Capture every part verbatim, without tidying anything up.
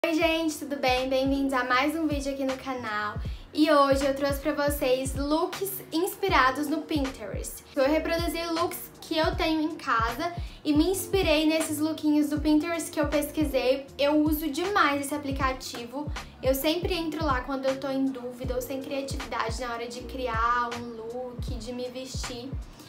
Oi gente, tudo bem? Bem-vindos a mais um vídeo aqui no canal. E hoje eu trouxe pra vocês looks inspirados no Pinterest. Eu reproduzi looks que eu tenho em casa e me inspirei nesses lookinhos do Pinterest que eu pesquisei. Eu uso demais esse aplicativo. Eu sempre entro lá quando eu tô em dúvida ou sem criatividade na hora de criar um look, de me vestir.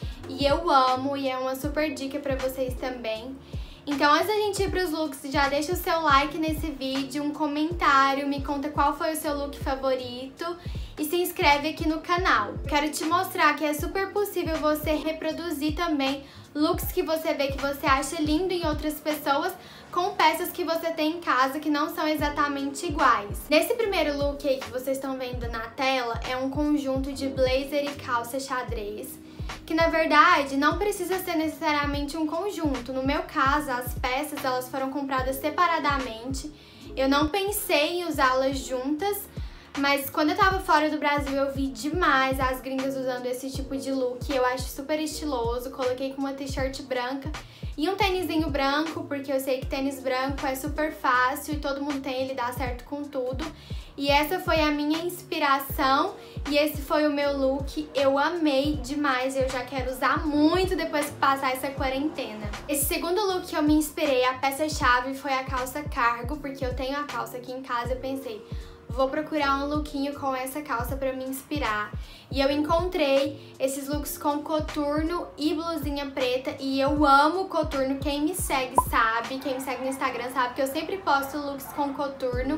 E eu amo e é uma super dica pra vocês também. Então, antes da gente ir para os looks, já deixa o seu like nesse vídeo, um comentário, me conta qual foi o seu look favorito e se inscreve aqui no canal. Quero te mostrar que é super possível você reproduzir também looks que você vê que você acha lindo em outras pessoas com peças que você tem em casa que não são exatamente iguais. Nesse primeiro look aí que vocês estão vendo na tela, é um conjunto de blazer e calça xadrez, que na verdade não precisa ser necessariamente um conjunto. No meu caso, as peças elas foram compradas separadamente. Eu não pensei em usá-las juntas, mas quando eu tava fora do Brasil eu vi demais as gringas usando esse tipo de look. Eu acho super estiloso. Coloquei com uma t-shirt branca e um tênisinho branco, porque eu sei que tênis branco é super fácil e todo mundo tem, ele dá certo com tudo. E essa foi a minha inspiração e esse foi o meu look. Eu amei demais, eu já quero usar muito depois que passar essa quarentena. Esse segundo look que eu me inspirei, a peça-chave foi a calça cargo, porque eu tenho a calça aqui em casa e eu pensei, vou procurar um lookinho com essa calça pra me inspirar. E eu encontrei esses looks com coturno e blusinha preta e eu amo coturno. Quem me segue sabe, quem me segue no Instagram sabe que eu sempre posto looks com coturno.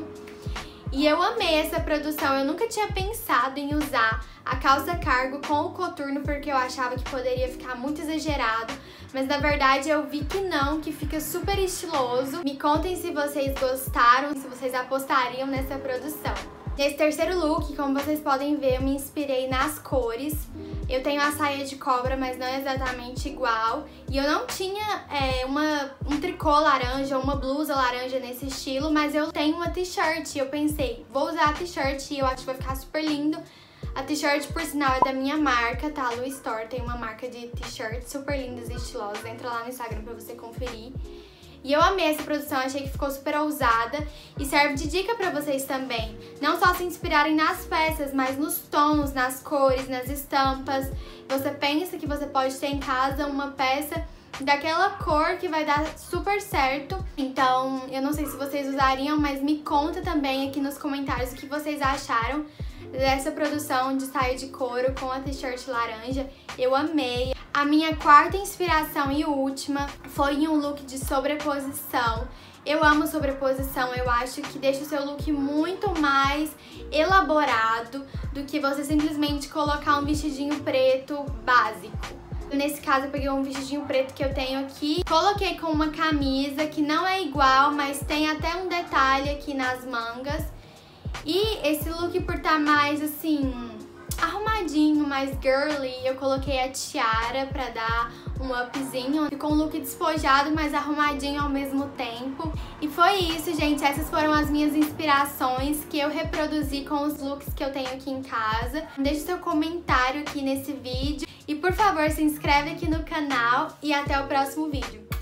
E eu amei essa produção, eu nunca tinha pensado em usar a calça cargo com o coturno porque eu achava que poderia ficar muito exagerado, mas na verdade eu vi que não, que fica super estiloso. Me contem se vocês gostaram, se vocês apostariam nessa produção. Nesse terceiro look, como vocês podem ver, eu me inspirei nas cores. Eu tenho a saia de cobra, mas não é exatamente igual. E eu não tinha é, uma, um tricô laranja ou uma blusa laranja nesse estilo, mas eu tenho uma t-shirt e eu pensei, vou usar a t-shirt e eu acho que vai ficar super lindo. A t-shirt, por sinal, é da minha marca, tá? Lu Store tem uma marca de t-shirts super lindas e estilosas. Entra lá no Instagram pra você conferir. E eu amei essa produção, achei que ficou super ousada e serve de dica pra vocês também. Não só se inspirarem nas peças, mas nos tons, nas cores, nas estampas. Você pensa que você pode ter em casa uma peça daquela cor que vai dar super certo. Então, eu não sei se vocês usariam, mas me conta também aqui nos comentários o que vocês acharam dessa produção de saia de couro com a t-shirt laranja. Eu amei. A minha quarta inspiração e última foi em um look de sobreposição. Eu amo sobreposição, eu acho que deixa o seu look muito mais elaborado do que você simplesmente colocar um vestidinho preto básico. Nesse caso eu peguei um vestidinho preto que eu tenho aqui, coloquei com uma camisa que não é igual, mas tem até um detalhe aqui nas mangas. E esse look, por estar mais assim, arrumadinho, mais girly, eu coloquei a tiara pra dar um upzinho. Ficou um look despojado, mas arrumadinho ao mesmo tempo. E foi isso, gente. Essas foram as minhas inspirações que eu reproduzi com os looks que eu tenho aqui em casa. Deixe seu comentário aqui nesse vídeo. E, por favor, se inscreve aqui no canal e até o próximo vídeo.